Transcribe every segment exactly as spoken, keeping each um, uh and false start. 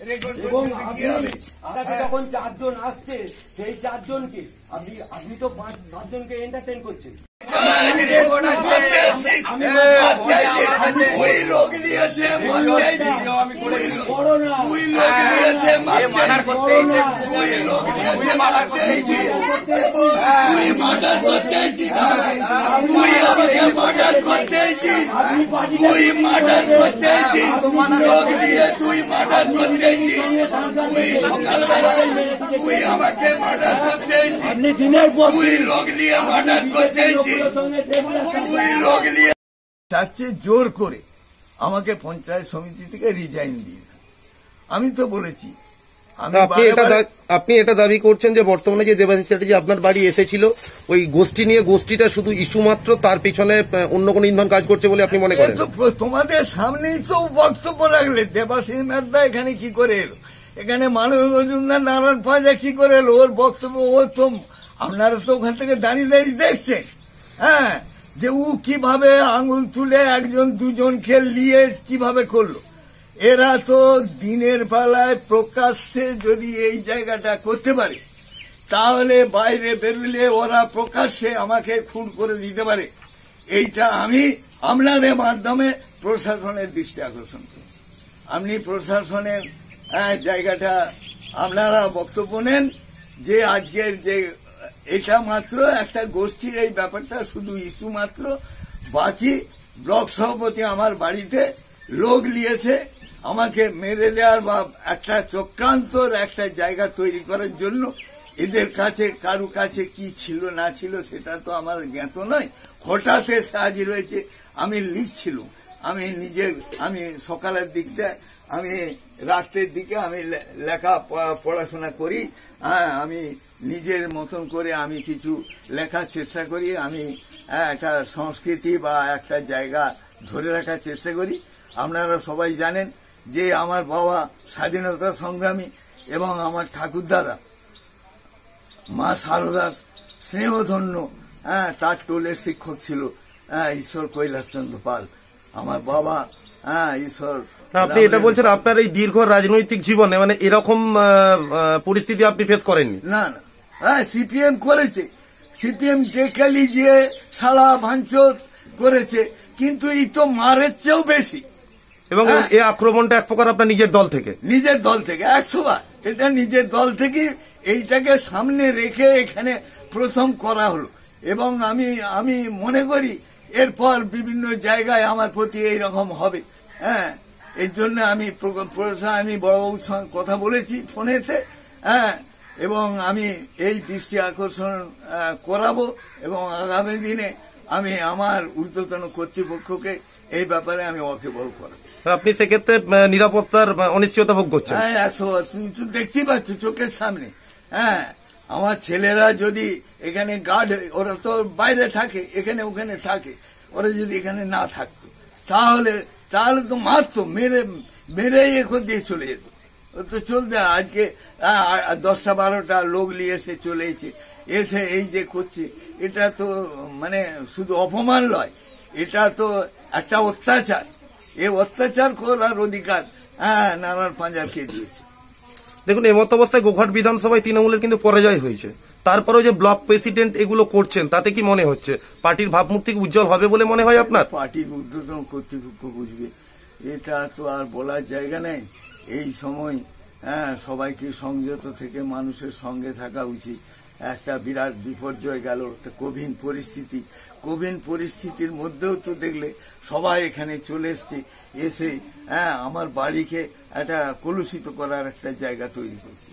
এবং আপনি যখন চারজন আসছে সেই চারজনকে আপনি আপনি তো পাঁচ সাতজনকে এন্টারটেন করছেন। আপনি দিনের পর লোক নিয়ে মার্ডার করতে চাচ্ছে জোর করে আমাকে পঞ্চায়েত সমিতি থেকে রিজাইন দিয়ে। আমি তো বলেছি আপনি এটা দাবি করছেন যে বর্তমানে যে দেবাশিস চ্যাটার্জি আপনার বাড়ি এসেছিল ওই গোষ্ঠী নিয়ে, গোষ্ঠীটা শুধু ইস্যু মাত্র, তার পিছনে অন্য কোন ইন্ধন কাজ করছে বলে আপনি মনে করেন? তোমাদের সামনেই তো বক্তব্য রাখলে দেবাশিস মেদদা এখানে কি করে এলো, এখানে মানুষ নারায়ণ পাজা কি করে এলো, ওর বক্তব্য ও তো আপনারা তো ওখান থেকে দাঁড়িয়ে দাঁড়িয়ে দেখছেন। হ্যাঁ, যে ও কিভাবে আঙুল তুলে একজন দুজনকে নিয়ে কিভাবে করলো। এরা তো দিনের বেলায় প্রকাশ্যে যদি এই জায়গাটা করতে পারে তাহলে বাইরে বেরোলে ওরা প্রকাশ্যে আমাকে খুন করে দিতে পারে। এইটা আমি আপনাদের মাধ্যমে প্রশাসনের দৃষ্টি আকর্ষণ করি। আপনি প্রশাসনের জায়গাটা আপনারা বক্তব্য নেন যে আজকের যে এটা মাত্র একটা গোষ্ঠীর এই ব্যাপারটা শুধু ইস্যু মাত্র, বাকি ব্লক সভাপতি আমার বাড়িতে লোক নিয়েছে আমাকে মেরে দেওয়ার বা একটা চক্রান্তর একটা জায়গা তৈরি করার জন্য। এদের কাছে কারু কাছে কি ছিল না ছিল সেটা তো আমার জ্ঞাত নয়, হঠাৎ এসে হাজির হয়েছে। আমি লিখছিল, আমি নিজের আমি সকালের দিকটা আমি রাতের দিকে আমি লেখা পড়াশোনা করি। হ্যাঁ, আমি নিজের মতন করে আমি কিছু লেখার চেষ্টা করি। আমি একটা সংস্কৃতি বা একটা জায়গা ধরে রাখার চেষ্টা করি। আপনারা সবাই জানেন যে আমার বাবা স্বাধীনতা সংগ্রামী এবং আমার ঠাকুরদাদা মা সারদার স্নেহধন্য হ্যাঁ তার টোলের শিক্ষক ছিল হ্যাঁ ঈশ্বর কৈলাসচন্দ্র পাল। আমার বাবা হ্যাঁ ঈশ্বর। আপনি এটা বলছেন আপনার এই দীর্ঘ রাজনৈতিক জীবনে মানে এরকম পরিস্থিতি আপনি ফেস করেননি? না না, হ্যাঁ সিপিএম করেছে, সিপিএম ডেকালি যে সালা ভাঙচুর করেছে, কিন্তু এই তো মারের চেয়েও বেশি। এবং এই আক্রমণটা এক প্রকার আপনার নিজের দল থেকে? নিজের দল থেকে একশো বার, এটা নিজের দল থেকে এইটাকে সামনে রেখে এখানে প্রথম করা হলো। এবং আমি আমি মনে করি এরপর বিভিন্ন জায়গায় আমার প্রতি এইরকম হবে। হ্যাঁ, এর জন্য আমি আমি বড়বাবুর সঙ্গে কথা বলেছি ফোনেতে। হ্যাঁ, এবং আমি এই দৃষ্টি আকর্ষণ করাবো এবং আগামী দিনে আমি আমার ঊর্ধ্বতন কর্তৃপক্ষকে এই ব্যাপারে আমি ওয়াকিবহাল করাবো। আপনি সেক্ষেত্রে নিরাপত্তার অনিশ্চয়তা ভোগ করছেন? হ্যাঁ, একশো দেখতেই পাচ্ছ চোখের সামনে। হ্যাঁ, আমার ছেলেরা যদি এখানে গার্ড, ওরা তো বাইরে থাকে, এখানে ওখানে থাকে, ওরা যদি এখানে না থাকতো তাহলে তাহলে তো মারতো, মেরে মেরে এখন দিয়ে চলে যেত। ও তো চলতে আজকে দশটা বারোটা লোক নিয়ে এসে চলেছে, এসে এই যে করছে, এটা তো মানে শুধু অপমান নয়, এটা তো একটা অত্যাচার। এই অত্যাচার করার অধিকার হ্যাঁ নারায়ণ পাঁজারকে দিয়েছে। দেখুন, এমত অবস্থায় গোঘাট বিধানসভায় তৃণমূলের কিন্তু পরাজয় হয়েছে, তারপরেও যে ব্লক প্রেসিডেন্ট এগুলো করছেন তাতে কি মনে হচ্ছে পার্টির ভাবমূর্তি উজ্জ্বল হবে বলে মনে হয় আপনার? পার্টির ঊর্ধ্বতন কর্তৃপক্ষ বুঝবে, এটা তো আর বলার জায়গা নেই। এই সময় হ্যাঁ সবাইকে সংযত থেকে মানুষের সঙ্গে থাকা উচিত। একটা বিরাট বিপর্যয় গেল, কোভিড পরিস্থিতি, কোভিড পরিস্থিতির মধ্যেও তো দেখলে সবাই এখানে চলে এসছে, এসে হ্যাঁ আমার বাড়িকে একটা কলুষিত করার একটা জায়গা তৈরি করছে।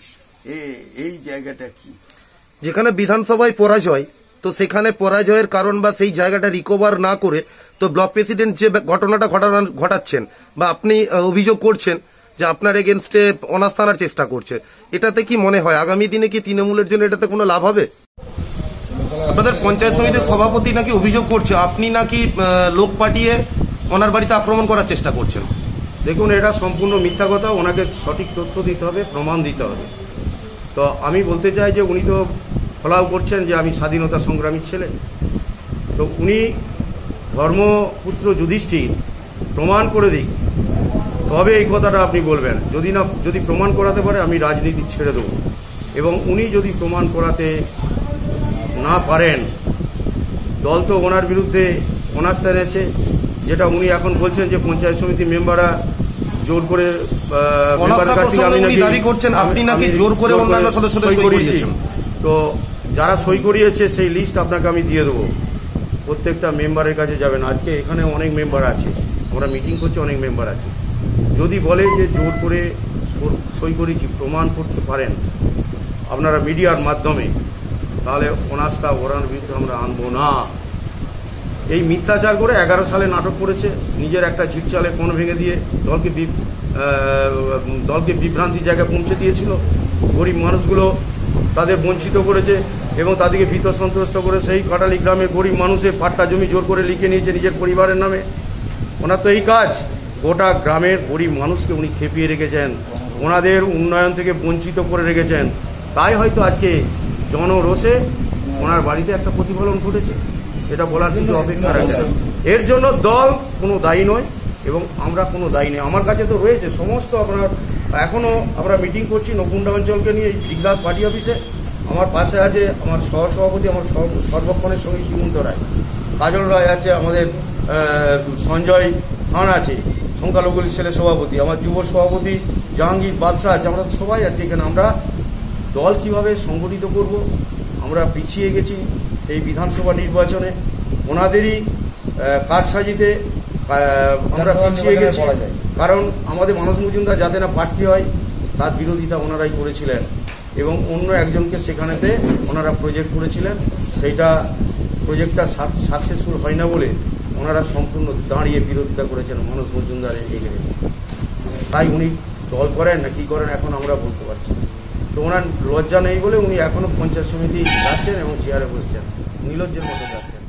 এই জায়গাটা কি? যেখানে বিধানসভায় পরাজয়, তো সেখানে পরাজয়ের কারণ বা সেই জায়গাটা রিকভার না করে তো ব্লক প্রেসিডেন্ট যে ঘটনাটা ঘটাচ্ছেন বা আপনি অভিযোগ করছেন যে আপনার এগেনস্টে অনাস্থা আনার চেষ্টা করছে, এটাতে কি মনে হয় আগামী দিনে কি তৃণমূলের জন্য এটাতে কোনো লাভ হবে? আপনাদের পঞ্চায়েত সমিতির সভাপতি নাকি অভিযোগ করছে আপনি নাকি লোক পাঠিয়ে ওনার বাড়িতে আক্রমণ করার চেষ্টা করছেন। দেখুন, এটা সম্পূর্ণ মিথ্যা কথা। ওনাকে সঠিক তথ্য দিতে হবে, প্রমাণ দিতে হবে। তো আমি বলতে চাই যে উনি তো ফলাও করছেন যে আমি স্বাধীনতা সংগ্রামীর ছেলে। তো উনি ধর্মপুত্র যুধিষ্ঠির প্রমাণ করে দিক, তবে এই কথাটা আপনি বলবেন। যদি না যদি প্রমাণ করাতে পারে আমি রাজনীতি ছেড়ে দেবো, এবং উনি যদি প্রমাণ করাতে না পারেন, দল তো ওনার বিরুদ্ধে অনাস্থা এনেছে, যেটা উনি এখন বলছেন যে পঞ্চায়েত সমিতি মেম্বাররা জোর করে অনাস্থা প্রসঙ্গে উনি দাবি করছেন আপনি নাকি জোর করে অন্যান্য সদস্যদের সই করিয়েছেন। তো যারা সই করিয়েছে সেই লিস্ট আপনাকে আমি দিয়ে দেবো, প্রত্যেকটা মেম্বারের কাছে যাবেন। আজকে এখানে অনেক মেম্বার আছে, আমরা মিটিং করছি, অনেক মেম্বার আছে। যদি বলে যে জোর করে সই করেছি, প্রমাণ করতে পারেন আপনারা মিডিয়ার মাধ্যমে, তাহলে অনাস্থা ওরার বিরুদ্ধে আমরা আনবো না। এই মিথ্যাচার করে এগারো সালে নাটক করেছে, নিজের একটা ঝিটচালে কোণ ভেঙে দিয়ে দলকে দলকে বিভ্রান্তির জায়গায় পৌঁছে দিয়েছিল। গরিব মানুষগুলো তাদের বঞ্চিত করেছে এবং তাদেরকে ভীত সন্ত্রস্ত করে সেই কাটালি গ্রামের গরিব মানুষের পাট্টা জমি জোর করে লিখে নিয়েছে নিজের পরিবারের নামে। ওনার তো এই কাজ, গোটা গ্রামের গরিব মানুষকে উনি খেপিয়ে রেখেছেন, ওনাদের উন্নয়ন থেকে বঞ্চিত করে রেখেছেন। তাই হয়তো আজকে জনরোষে ওনার বাড়িতে একটা প্রতিফলন ঘটেছে, এটা বলার কিন্তু অপেক্ষা রাখছে। এর জন্য দল কোনো দায়ী নয় এবং আমরা কোনো দায়ী নেই। আমার কাছে তো রয়েছে সমস্ত, আপনার এখনও আমরা মিটিং করছি নকুণ্ডা অঞ্চলকে নিয়ে দিগদাস পার্টি অফিসে। আমার পাশে আছে আমার সহসভাপতি, আমার সর্বক্ষণের সঙ্গী সীমন্ত রায়, কাজল রায় আছে, আমাদের সঞ্জয় খান আছে, সংখ্যালঘু সেলের সভাপতি, আমার যুব সভাপতি জাহাঙ্গীর বাদশাহ আছে, আমরা সবাই আছি এখানে। আমরা দল কিভাবে সংগঠিত করব, আমরা পিছিয়ে গেছি এই বিধানসভা নির্বাচনে, ওনাদেরই কারসাজিতে আমরা পিছিয়ে গেছি। কারণ আমাদের মানস মজুমদার যাতে না প্রার্থী হয় তার বিরোধিতা ওনারাই করেছিলেন এবং অন্য একজনকে সেখানেতে ওনারা প্রজেক্ট করেছিলেন, সেইটা প্রজেক্টটা সাকসেসফুল হয় না বলে ওনারা সম্পূর্ণ দাঁড়িয়ে বিরোধিতা করেছেন মানস মজুমদারের এগেনস্টে। তাই উনি দল করেন না কি করেন এখন আমরা বলতে পারছি। তো ওনার লজ্জা নেই বলে উনি এখনও পঞ্চায়েত সমিতি যাচ্ছেন এবং চেয়ারে বসছেন, নির্লজ্জের মতো যাচ্ছেন।